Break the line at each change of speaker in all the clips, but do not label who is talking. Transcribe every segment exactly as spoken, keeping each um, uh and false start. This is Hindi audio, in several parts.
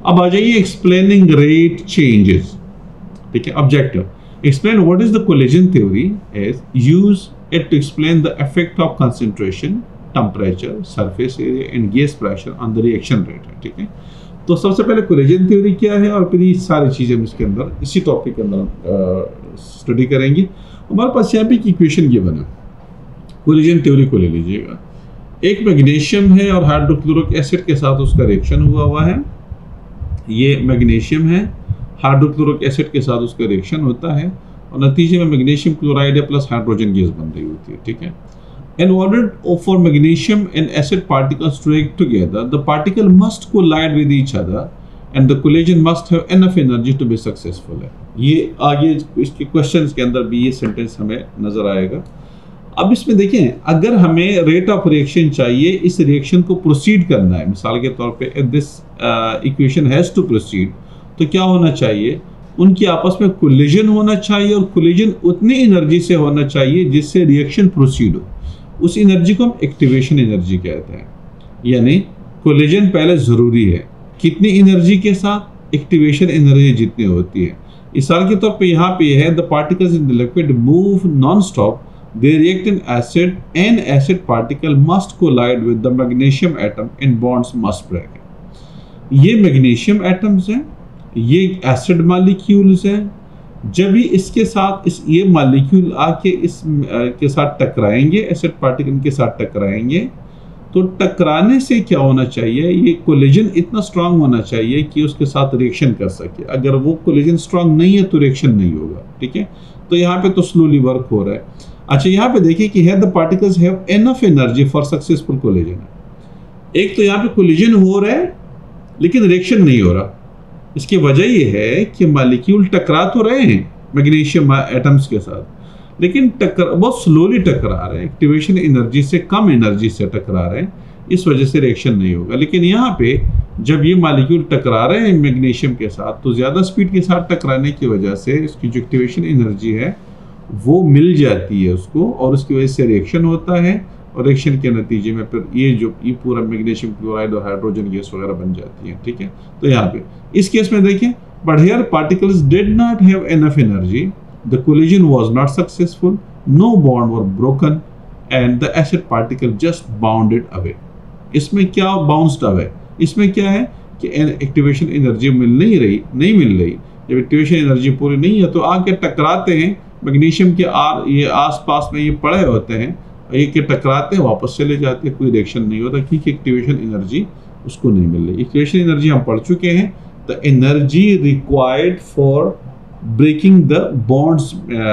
अब आ जाइए एक्सप्लेनिंग रेट चेंजेस, ठीक है। Objective, explain what is the collision theory is use it to explain the effect of concentration, temperature, surface area and gas pressure on the reaction rate है, ठीक है। तो सबसे पहले कोलिजन थ्योरी क्या है और फिर ये सारी चीजें हम इसके अंदर इसी टॉपिक के अंदर स्टडी करेंगे। हमारे पास यहाँ पे एक इक्वेशन गिवन है, कोलिजन थ्योरी को ले लीजिएगा। एक मैग्नीशियम है और हाइड्रोक्लोरिक एसिड के साथ उसका रिएक्शन हुआ हुआ है। ये मैग्नीशियम है, हाइड्रोक्लोरिक एसिड के साथ उसका रिएक्शन होता है और नतीजे में magnesium chloride plus hydrogen gas बन रही होती है, ठीक है। In order for magnesium and acid particles to react together, the particle must collide with each other and the collision must have enough energy to be successful है। ये आगे इसके क्वेश्चंस के अंदर भी ये सेंटेंस हमें नजर आएगा। अब इसमें देखें, अगर हमें रेट ऑफ रिएक्शन चाहिए, इस रिएक्शन को प्रोसीड करना है, मिसाल के तौर पे this equation has to proceed, तो क्या होना चाहिए, उनकी आपस में कोलिजन होना चाहिए और कोलिजन उतनी एनर्जी से होना चाहिए जिससे रिएक्शन प्रोसीड हो। उस एनर्जी को हम एक्टिवेशन एनर्जी कहते हैं, यानी कोलिजन पहले जरूरी है, कितनी एनर्जी के साथ, एक्टिवेशन एनर्जी जितनी होती है। मिसाल के तौर पे यहाँ पे है the particles in the liquid move non stop, they react in acid and acid particle must collide with the magnesium atom in bonds must break. ये मैग्नीशियम एटम्स हैं, ये एसिड मॉलिक्यूल्स हैं, जब भी इसके साथ इस ये मॉलिक्यूल आके इस आ, के साथ टकराएंगे, एसिड पार्टिकल के साथ टकराएंगे, तो टकराने से क्या होना चाहिए, ये कोलिजन इतना स्ट्रांग होना चाहिए कि उसके साथ रिएक्शन कर सके। अगर वो कोलिजन स्ट्रांग नहीं है तो रिएक्शन नहीं होगा, ठीक है। तो यहाँ पे तो स्लोली वर्क हो रहा है। अच्छा, यहाँ पे देखिए कि है the particles have enough energy for successful collision. एक तो यहाँ पे कोलिजन हो रहा है लेकिन रिएक्शन नहीं हो रहा। इसकी वजह यह है कि मॉलिक्यूल टकरा तो रहे हैं मैग्नीशियम एटम्स के साथ, लेकिन टकर बहुत स्लोली टकरा रहे हैं, एक्टिवेशन एनर्जी से कम एनर्जी से टकरा रहे हैं, इस वजह से रिएक्शन नहीं होगा। लेकिन यहाँ पे जब ये मॉलिक्यूल टकरा रहे हैं मैग्नीशियम के साथ, तो ज़्यादा स्पीड के साथ टकराने की वजह से इसकी जो एक्टिवेशन एनर्जी है वो मिल जाती है उसको, और उसकी वजह से रिएक्शन होता है, और रिएक्शन के नतीजे में फिर ये जो ये पूरा मैग्नीशियम क्लोराइड और हाइड्रोजन गैस वगैरह बन जाती है, ठीक है। तो यहाँ पे इस केस में देखिए, but here particles did not have enough energy, the collision was not successful, no bond were broken and the acid particle just bounded away. इसमें क्या बाउंस्ड अवे, इसमें क्या है कि एक्टिवेशन एनर्जी मिल नहीं रही नहीं मिल रही जब एक्टिवेशन एनर्जी पूरी नहीं है तो आके टकराते हैं मैग्नीशियम के आर ये आसपास में ये पड़े होते हैं, ये के टकराते हैं, वापस चले जाते हैं, कोई रिएक्शन नहीं होता क्योंकि एक्टिवेशन एनर्जी उसको नहीं मिल रही। एक्टिवेशन एनर्जी हम पढ़ चुके हैं, the energy required for breaking the bonds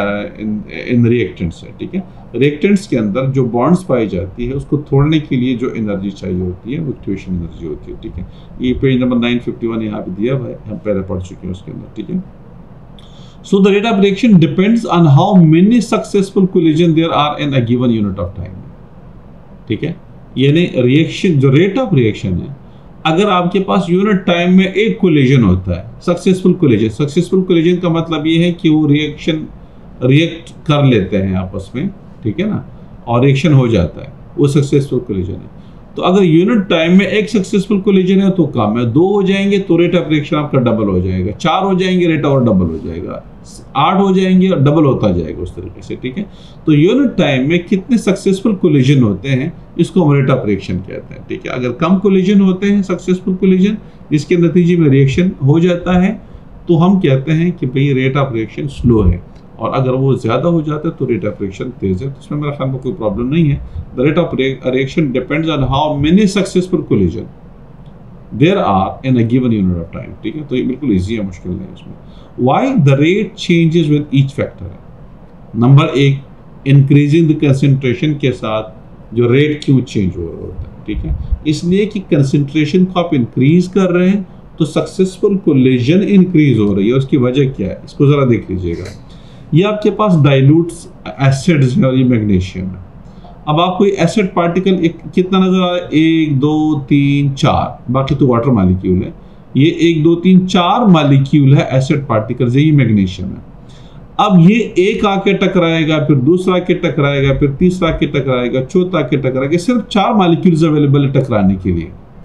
in reactants है, ठीक है। रिएक्टेंट्स के अंदर जो बॉन्ड्स पाई जाती है उसको तोड़ने के लिए जो एनर्जी चाहिए होती है वो एक्टिवेशन एनर्जी होती है, ठीक है। ये page number nine fifty one यहाँ पे दिया हुआ है, हम पहले पढ़ चुके हैं उसके अंदर, ठीक है। So the rate of reaction depends on how many successful collision there are in a given unit of time, ठीक है। यानी रिएक्शन जो रेट ऑफ रिएक्शन है, अगर आपके पास यूनिट टाइम में एक कोलिजन होता है, सक्सेसफुल कोलिजन, सक्सेसफुल कोलिजन का मतलब ये है कि वो रिएक्शन रिएक्ट कर लेते हैं आपस में, ठीक है ना, और रिएक्शन हो जाता है, वो सक्सेसफुल कोलिजन है। तो अगर यूनिट टाइम में एक सक्सेसफुल कोलिजन है तो कम है, दो हो जाएंगे तो रेट ऑफ रिएक्शन आपका डबल हो जाएगा, चार हो जाएंगे रेट और डबल हो जाएगा, आठ हो जाएंगे और डबल होता जाएगा उस तरीके से, ठीक है। तो यूनिट टाइम में कितने सक्सेसफुल कोलिजन होते हैं इसको हम रेट ऑफ रिएक्शन कहते हैं, ठीक है। अगर कम कोलिजन होते हैं सक्सेसफुल कोलिजन जिसके नतीजे में रिएक्शन हो जाता है तो हम कहते हैं कि भाई रेट ऑफ रिएक्शन स्लो है, और अगर वो ज्यादा हो जाता है तो रेट ऑफ रिएक्शन तेज है। तो इसमें मेरा ख्याल में कोई प्रॉब्लम नहीं है। The rate of reaction depends on how many successful collision there are in a given unit of time, ठीक है। तो ये बिल्कुल इजी है, मुश्किल नहीं है इसमें। Why the rate changes with each factor है। नंबर एक, इंक्रीजिंग द कंसंट्रेशन के साथ जो रेट क्यों चेंज हो रहा होता है, ठीक है। इसलिए कि कंसंट्रेशन को आप इंक्रीज कर रहे हैं तो सक्सेसफुल कोलिजन इंक्रीज हो रही है। उसकी वजह क्या है इसको जरा देख लीजिएगा। ये आपके पास डाइल्यूट्स एसिड्स है और ये मैग्नीशियम है। अब आपको ये एसिड पार्टिकल एक कितना नजर आ रहा है, एक दो तीन चार, बाकी तो वाटर मॉलिक्यूल है। ये एक दो तीन चार मॉलिक्यूल है एसिड पार्टिकल्स, यही मैग्नीशियम है। अब ये एक आके टकराएगा, फिर दूसरा के टकराएगा, फिर तीसरा के टकराएगा, चौथा के टकराएगा, सिर्फ चार मॉलिक्यूल्स अवेलेबल है टकराने के लिए।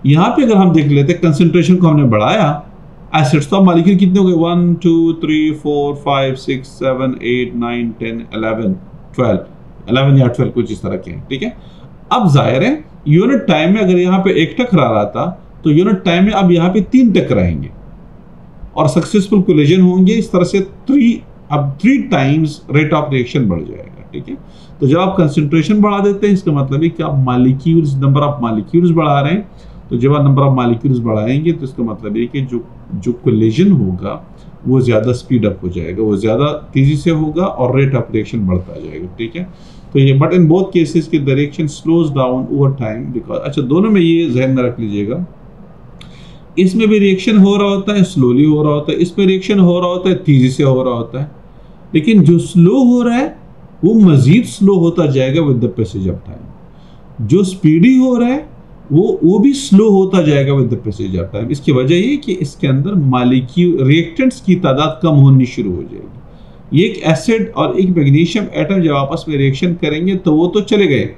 यहाँ पे अगर हम देख लेते हैं कंसंट्रेशन को हमने बढ़ाया एसिड्स, तो अब मालिक्यूल कितने हो गए, one two three four five six seven eight nine ten eleven twelve eleven या ट्वेल्व कुछ इस तरह के हैं, ठीक है। अब जाहिर है यूनिट टाइम में अगर यहाँ पे एक टकरा रहा था तो यूनिट टाइम में अब यहाँ पे तीन टकराएंगे और सक्सेसफुल कोलिजन होंगे, इस तरह से थ्री अब three times rate of reaction बढ़ जाएगा, ठीक है। तो जब आप कंसंट्रेशन बढ़ा देते हैं इसका मतलब है कि आप मालिक्यूल्स नंबर ऑफ मालिक्यूल्स बढ़ा रहे हैं, तो जब आप नंबर ऑफ मालिक्यूल्स बढ़ाएंगे तो इसका मतलब है कि जो जो कोलिजन होगा वो ज़्यादा स्पीड अप हो जाएगा, वो ज़्यादा तेज़ी से होगा और रेट ऑफ रिएक्शन बढ़ता जाएगा, ठीक है। तो ये बट इन बोथ केसेस की the reaction slows down over time because, अच्छा दोनों में ये जहन में रख लीजिएगा, इसमें भी रिएक्शन हो रहा होता है, स्लोली हो रहा होता है, इसमें रिएक्शन हो रहा होता है, तेज़ी से हो रहा होता है, लेकिन जो स्लो हो रहा है वो मज़ीद स्लो होता जाएगा with the passage of time, जो स्पीडी हो रहा है वो वो भी स्लो होता जाएगा with the passage of time. इसकी वजह ये कि इसके अंदर मालिक्यूल रिएक्टेंट्स की तादाद कम होनी शुरू हो जाएगी। ये एक एसिड और एक मैग्नीशियम एटम जब आपस में रिएक्शन करेंगे तो वो तो चले गए,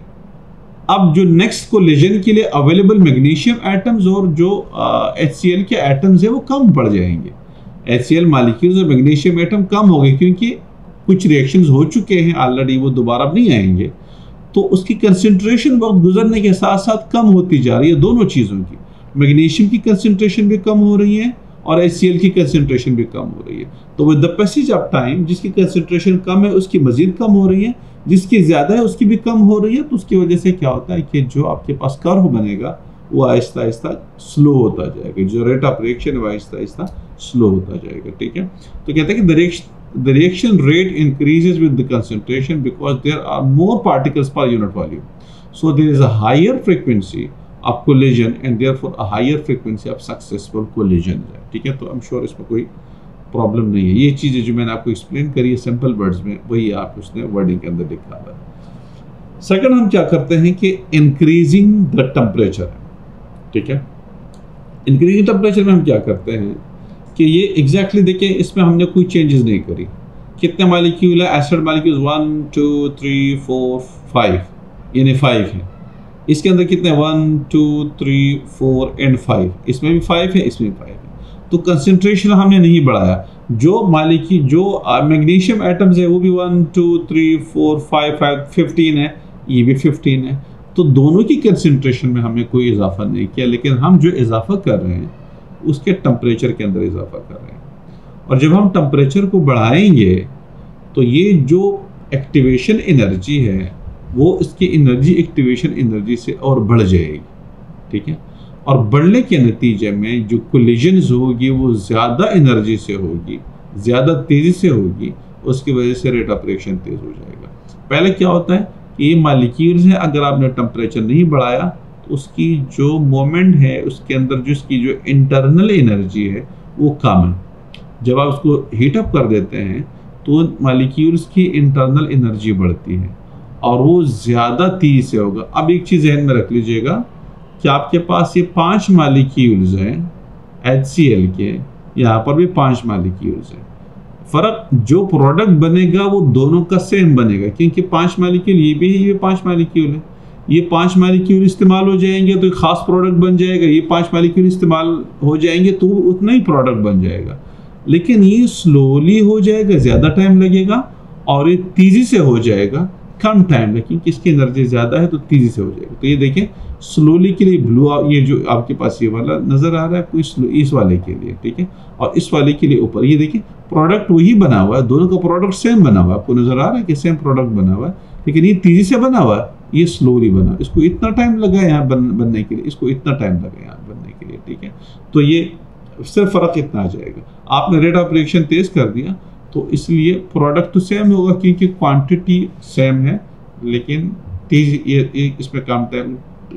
अब जो नेक्स्ट कोलिजन के लिए अवेलेबल मैग्नीशियम एटम्स और जो एच सी एल के एटम्स है वो कम पड़ जाएंगे। एच सी एल मालिक्यूल्स और मैग्नीशियम एटम कम हो गए क्योंकि कुछ रिएक्शंस हो चुके हैं ऑलरेडी, वो दोबारा नहीं आएंगे, तो उसकी कंसंट्रेशन वक्त गुजरने के साथ साथ कम होती जा रही है। दोनों चीज़ों की, मैग्नीशियम की कंसंट्रेशन भी कम हो रही है और एच सी एल की कंसंट्रेशन भी कम हो रही है। तो with the passage of time जिसकी कंसंट्रेशन कम है उसकी मजीद कम हो रही है, जिसकी ज़्यादा है उसकी भी कम हो रही है। तो उसकी वजह से क्या होता है कि जो आपके पास कर्व बनेगा वो आहिस्ता आहिस्ता स्लो होता जाएगा, जो रेट ऑफ रिएक्शन है वो आहिस्ता आहिस्ता स्लो होता जाएगा, ठीक है। तो कहते हैं कि the reaction the reaction rate increases with the concentration because there are more particles per unit volume, so there is a higher frequency of collision and therefore a higher frequency of successful collision, ठीक है। तो I'm sure इसमें कोई प्रॉब्लम नहीं है। ये चीज़ें जो मैंने आपको एक्सप्लेन करी है सिंपल वर्ड्स में वही आप उसने वर्डिंग के अंदर लिखा हुआ है। सेकंड हम क्या करते हैं कि इंक्रीजिंग द टेम्परेचर, ठीक है। इंक्रीजिंग टेम्परेचर में हम क्या करते हैं कि ये एग्जैक्टली exactly देखिए इसमें हमने कोई चेंजेस नहीं करी। कितने मालिक्यूल है, acid molecule one two three four five यानी फाइव है, इसके अंदर कितने one two three four and five, इसमें भी फाइव है इसमें भी फाइव है। तो कंसंट्रेशन हमने नहीं बढ़ाया, जो मालिक्यूल जो मैग्नीशियम एटम्स है वो भी one two three four five five fifteen है, ये भी फिफ्टीन है, तो दोनों की कंसंट्रेशन में हमने कोई इजाफा नहीं किया, लेकिन हम जो इजाफा कर रहे हैं उसके टेम्परेचर के अंदर इजाफा कर रहे हैं। और जब हम टेम्परेचर को बढ़ाएंगे तो ये जो एक्टिवेशन एनर्जी है वो इसकी एनर्जी एक्टिवेशन एनर्जी से और बढ़ जाएगी, ठीक है। और बढ़ने के नतीजे में जो कोलिजन्स होगी वो ज़्यादा एनर्जी से होगी, ज़्यादा तेज़ी से होगी, उसकी वजह से रेट ऑफ रिएक्शन तेज़ हो जाएगा। पहले क्या होता है कि ये मालिक्यूल्स हैं, अगर आपने टेम्परेचर नहीं बढ़ाया तो उसकी जो मोमेंट है उसके अंदर जो उसकी जो इंटरनल एनर्जी है वो कम है। जब आप उसको हीटअप कर देते हैं तो मालिक्यूल्स की इंटरनल एनर्जी बढ़ती है और वो ज़्यादा तेज़ी से होगा। अब एक चीज़ ध्यान में रख लीजिएगा कि आपके पास ये पांच मालिक्यूल्स हैं एच सी एल के, यहाँ पर भी पांच मालिक्यूल्स हैं। फ़र्क जो प्रोडक्ट बनेगा वो दोनों का सेम बनेगा क्योंकि पांच मालिक्यूल ये भी है, ये पांच मालिक्यूल है, ये पांच मालिक्यूल इस्तेमाल हो जाएंगे तो एक खास प्रोडक्ट बन जाएगा, ये पांच मालिक्यूल इस्तेमाल हो जाएंगे तो उतना ही प्रोडक्ट बन जाएगा। लेकिन ये स्लोली हो जाएगा, ज़्यादा टाइम लगेगा, और ये तेज़ी से हो जाएगा कम टाइम लगेगा क्योंकि इसकी एनर्जी ज़्यादा है तो तेज़ी से हो जाएगा। तो ये देखें स्लोली के लिए ब्लू, ये जो आपके पास ये वाला नज़र आ रहा है कोई स्लो, इस वाले के लिए, ठीक है, और इस वाले के लिए ऊपर ये देखिए प्रोडक्ट वही बना हुआ है, दोनों का प्रोडक्ट सेम बना हुआ है, आपको नज़र आ रहा है कि सेम प्रोडक्ट बना हुआ है, लेकिन ये तेज़ी से बना हुआ है, ये स्लोली बना, इसको इतना टाइम लगा यहाँ बन, बनने के लिए, इसको इतना टाइम लगा यहाँ बनने के लिए, ठीक है। तो ये सिर्फ फ़र्क इतना आ जाएगा। आपने रेट ऑफ रिएक्शन तेज़ कर दिया तो इसलिए प्रोडक्ट तो सेम होगा क्योंकि क्वांटिटी सेम है, लेकिन तेज ये, ये इसमें कम टाइम,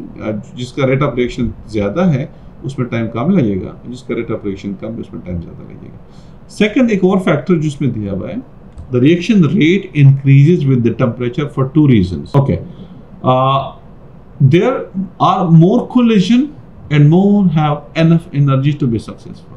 जिसका रेट ऑफ रिएक्शन ज़्यादा है उसमें टाइम कम लगेगा, जिसका रेट ऑफ रिएक्शन कम है उसमें टाइम ज़्यादा लगेगा। सेकंड एक और फैक्टर जिसमें दिया हुआ है, the reaction rate increases with the temperature for two reasons. Okay, uh, there are more collision and more have enough energy to be successful.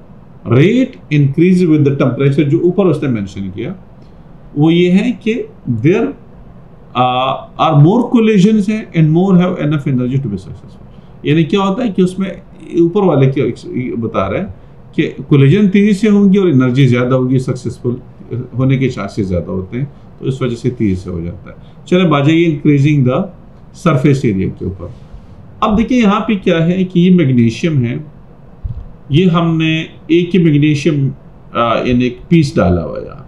Rate increases with the temperature जो ऊपर उसने मेंशन किया वो ये है कि there uh, are more collisions हैं and more have enough energy to be successful. यानी क्या होता है कि उसमें ऊपर वाले के बता रहे हैं कि कोलिजन तेजी से होंगी और एनर्जी ज़्यादा होगी, सक्सेसफुल होने के चांसेस ज़्यादा होते हैं, तो इस वजह से तेजी से हो जाता है। चले बाजाइए इंक्रीजिंग द सरफेस एरिया के ऊपर। अब देखिए यहाँ पे क्या है कि ये मैग्नीशियम है, ये हमने एक ही मैग्नीशियम इन एक पीस डाला हुआ है यहाँ।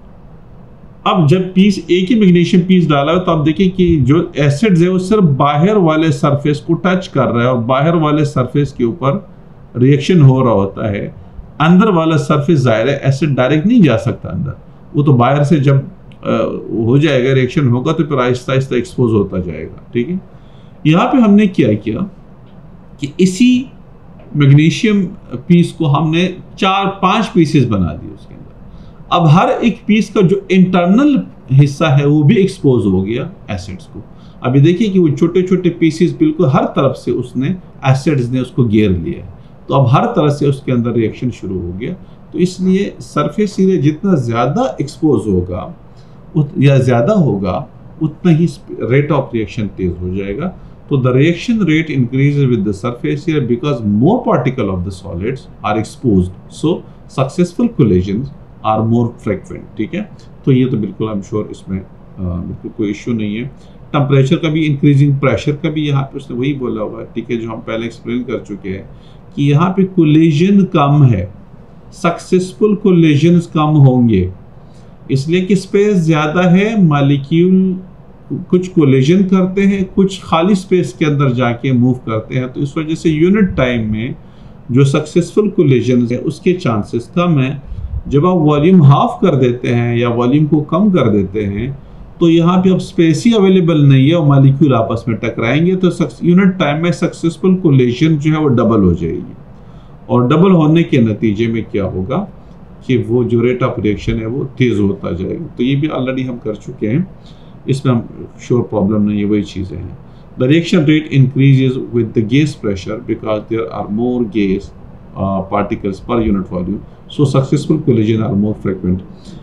अब जब पीस एक ही मैग्नीशियम पीस डाला है तो आप देखिए कि जो एसिड्स है वो सिर्फ बाहर वाले सरफेस को टच कर रहा है और बाहर वाले सरफेस के ऊपर रिएक्शन हो रहा होता है। अंदर वाला सरफेस जाहिर है एसिड डायरेक्ट नहीं जा सकता अंदर, वो तो बाहर से जब आ, हो जाएगा, रिएक्शन होगा तो फिर आहिस्ता आहिस्ता एक्सपोज होता जाएगा। ठीक है, यहाँ पे हमने क्या किया कि इसी मैग्नीशियम पीस को हमने चार पांच पीसेस बना दिए उसके अंदर। अब हर एक पीस का जो इंटरनल हिस्सा है वो भी एक्सपोज हो गया एसिड्स को। अभी देखिए कि वो छोटे छोटे पीसेस बिल्कुल हर तरफ से उसने एसिड्स ने उसको घेर लिया, तो अब हर तरह से उसके अंदर रिएक्शन शुरू हो गया। तो इसलिए सरफेस एरिया जितना ज़्यादा एक्सपोज होगा या ज़्यादा होगा उतना ही रेट ऑफ रिएक्शन तेज हो जाएगा। तो the reaction rate increases with the surface area because more particle of the solids are exposed, so successful collisions are more frequent. ठीक है, तो ये तो बिल्कुल आई एम श्योर इसमें बिल्कुल कोई इश्यू नहीं है। टेम्परेचर का भी, इंक्रीजिंग प्रेशर का भी यहाँ पे उसने वही बोला हुआ है। ठीक है, जो हम पहले एक्सप्लेन कर चुके हैं कि यहाँ पे कोलिजन कम है, सक्सेसफुल कोलिजन्स कम होंगे, इसलिए कि स्पेस ज़्यादा है, मॉलिक्यूल कुछ कोलिजन करते हैं, कुछ खाली स्पेस के अंदर जाके मूव करते हैं। तो इस वजह से यूनिट टाइम में जो सक्सेसफुल कोलिजन है उसके चांसेस कम है। जब आप वॉल्यूम हाफ कर देते हैं या वॉल्यूम को कम कर देते हैं तो यहाँ पे अब स्पेस ही अवेलेबल नहीं है और मॉलिक्यूल आपस में टकराएंगे, तो यूनिट टाइम में सक्सेसफुल कोलिजन जो है वो डबल हो जाएगी। और डबल होने के नतीजे में क्या होगा कि वो जो रेट ऑफ रिएक्शन है वो तेज होता जाएगा। तो ये भी ऑलरेडी हम कर चुके हैं, इसमें हम श्योर प्रॉब्लम नहीं है, वही चीज़ें हैं। The reaction rate increases with the gas pressure because there are more gas particles per unit volume, so successful collision are more frequent.